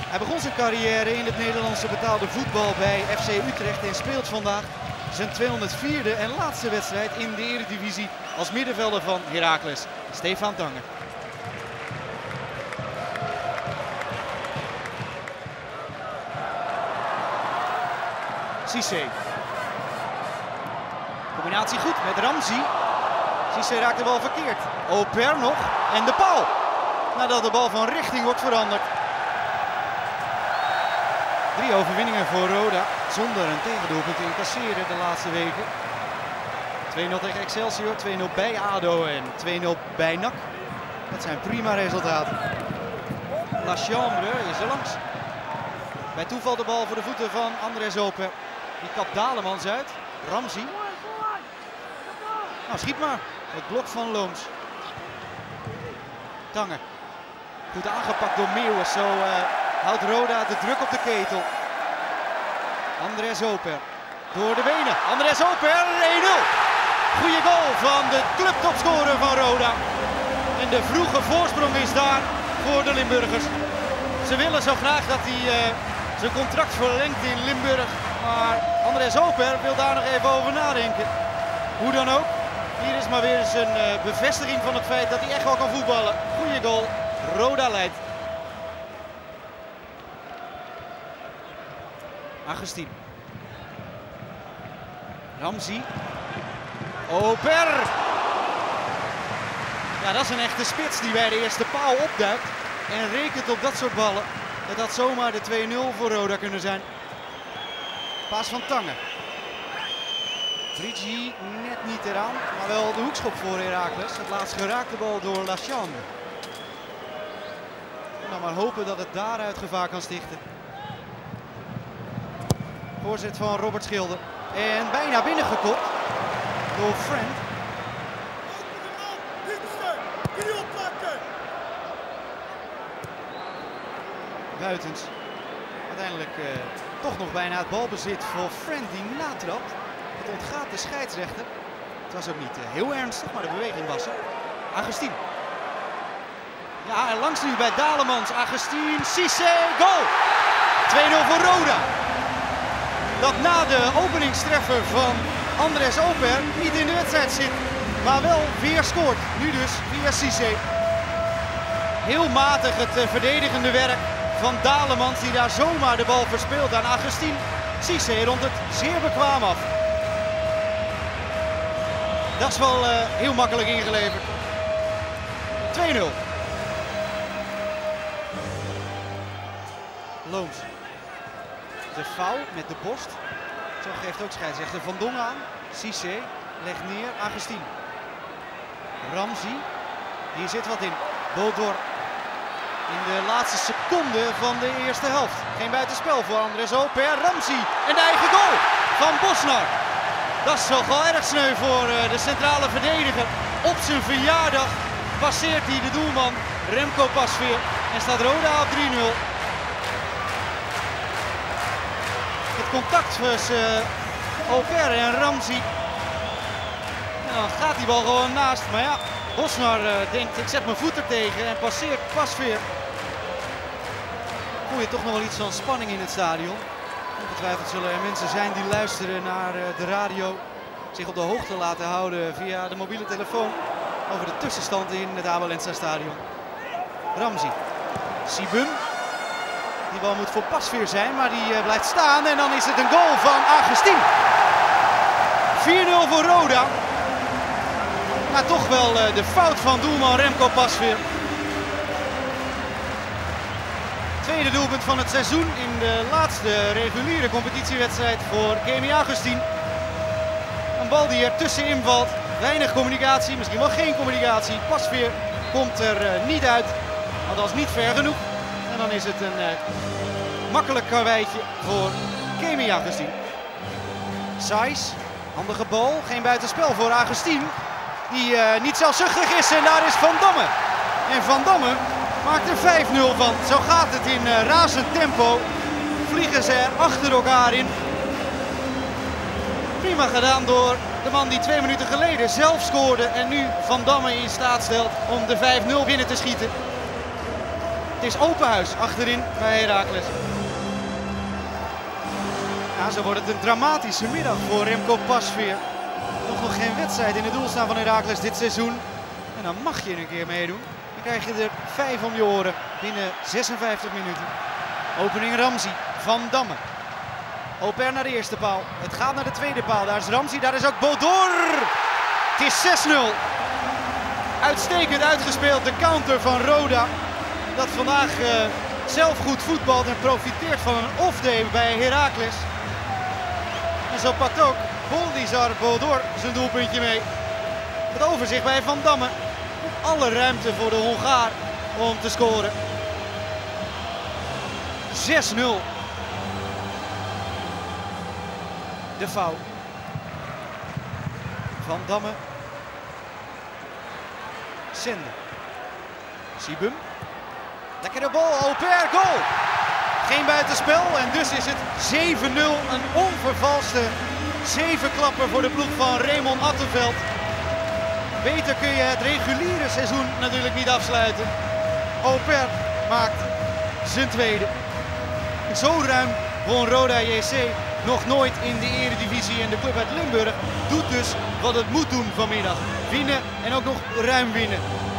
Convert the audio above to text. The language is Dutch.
Hij begon zijn carrière in het Nederlandse betaalde voetbal bij FC Utrecht en speelt vandaag zijn 204e en laatste wedstrijd in de Eredivisie als middenvelder van Heracles, Stefan Tange. Cissé. Combinatie goed met Ramzi. Cissé raakt de bal verkeerd. Auper nog en de paal. Nadat de bal van richting wordt veranderd. 3 overwinningen voor Roda zonder een tegendoelpunt te incasseren de laatste weken. 2-0 tegen Excelsior, 2-0 bij ADO en 2-0 bij NAC. Dat zijn prima resultaten. La Chambre is er langs. Bij toeval de bal voor de voeten van André Zoper. Die kapt Dalemans uit. Ramzi. Nou, schiet maar. Het blok van Looms. Tange. Goed aangepakt door Meeuwis. Zo houdt Roda de druk op de ketel. André Zoper. Door de benen. André Zoper. 1-0. Goeie goal van de clubtopscorer van Roda. En de vroege voorsprong is daar voor de Limburgers. Ze willen zo graag dat hij zijn contract verlengt in Limburg. Maar André Zoper wil daar nog even over nadenken. Hoe dan ook. Hier is maar weer eens een bevestiging van het feit dat hij echt wel kan voetballen. Goeie goal. Roda leidt. Agustin. Ramzi. Auper. Ja, dat is een echte spits die bij de eerste paal opduikt. En rekent op dat soort ballen. Dat had zomaar de 2-0 voor Roda kunnen zijn. Paas van Tange. Brigi net niet eraan, maar wel de hoekschop voor Heracles. Het laatst geraakte bal door La Chambre. Nou, maar hopen dat het daaruit gevaar kan stichten. Voorzet van Robert Schilder. En bijna binnengekopt door Friend. Buitens. Uiteindelijk toch nog bijna het balbezit voor Friend die natrapt. Het ontgaat de scheidsrechter. Het was ook niet heel ernstig, maar de beweging was er. Agustin. Ja, en langs nu bij Dalemans. Agustin, Cissé, goal! 2-0 voor Roda. Dat na de openingstreffer van André Zoper niet in de wedstrijd zit, maar wel weer scoort. Nu dus via Cissé. Heel matig het verdedigende werk van Dalemans, die daar zomaar de bal verspeelt aan Agustin. Cissé rond het zeer bekwaam af. Dat is wel heel makkelijk ingeleverd. 2-0. Looms. De foul met de borst. Zo geeft ook scheidsrechter Van Dongen aan. Cissé legt neer. Agustin. Ramzi. Hier zit wat in. Bodor. In de laatste seconde van de eerste helft. Geen buitenspel voor André Zoper. Ramzi. En de eigen goal van Bosnar. Dat is toch wel erg sneu voor de centrale verdediger. Op zijn verjaardag passeert hij de doelman Remco Pasveer. En staat Roda op 3-0. Het contact tussen Auper en Ramzi. En dan gaat die bal gewoon naast. Maar ja, Bosnar denkt ik zet mijn voet er tegen en passeert Pasveer. Voel je toch nog wel iets van spanning in het stadion. Ongetwijfeld zullen er mensen zijn die luisteren naar de radio. Zich op de hoogte laten houden via de mobiele telefoon. Over de tussenstand in het Abel Enstra stadion. Ramzi. Sibum. Die bal moet voor Pasveer zijn, maar die blijft staan. En dan is het een goal van Agustin. 4-0 voor Roda. Maar toch wel de fout van doelman Remco Pasveer. Tweede doelpunt van het seizoen in de laatste reguliere competitiewedstrijd voor Kemi Agustin. Een bal die er tussenin valt. Weinig communicatie, misschien wel geen communicatie. Pasveer komt er niet uit, althans niet ver genoeg. En dan is het een makkelijk karweitje voor Kemi Agustin. Saiz, handige bal, geen buitenspel voor Agustin. Die niet zelfzuchtig is en daar is Van Damme. En Van Damme maakt er 5-0 van. Zo gaat het in razend tempo. Vliegen ze er achter elkaar in. Prima gedaan door de man die 2 minuten geleden zelf scoorde en nu Van Damme in staat stelt om de 5-0 binnen te schieten. Het is open huis achterin bij Heracles. Ja, zo wordt het een dramatische middag voor Remco Pasveer. Nog geen wedstrijd in het doel staan van Heracles dit seizoen. En dan mag je een keer meedoen. Dan krijg je er 5 om je oren binnen 56 minuten. Opening Ramzi, Van Damme. Oper naar de eerste paal. Het gaat naar de tweede paal. Daar is Ramzi, daar is ook Bodor. Het is 6-0. Uitstekend uitgespeeld, de counter van Roda. Dat vandaag zelf goed voetbalt en profiteert van een off-day bij Heracles. En zo pakt ook Boldizar Bodor zijn doelpuntje mee. Het overzicht bij Van Damme. Alle ruimte voor de Hongaar om te scoren. 6-0. De foul. Van Damme. Sende. Sibum. Lekkere bal. Oper. Goal. Geen buitenspel en dus is het 7-0. Een onvervalste zevenklapper voor de ploeg van Raymond Attenveld. Beter kun je het reguliere seizoen natuurlijk niet afsluiten. Oper maakt zijn tweede. Zo ruim won Roda JC nog nooit in de Eredivisie. En de club uit Limburg doet dus wat het moet doen vanmiddag. Winnen en ook nog ruim winnen.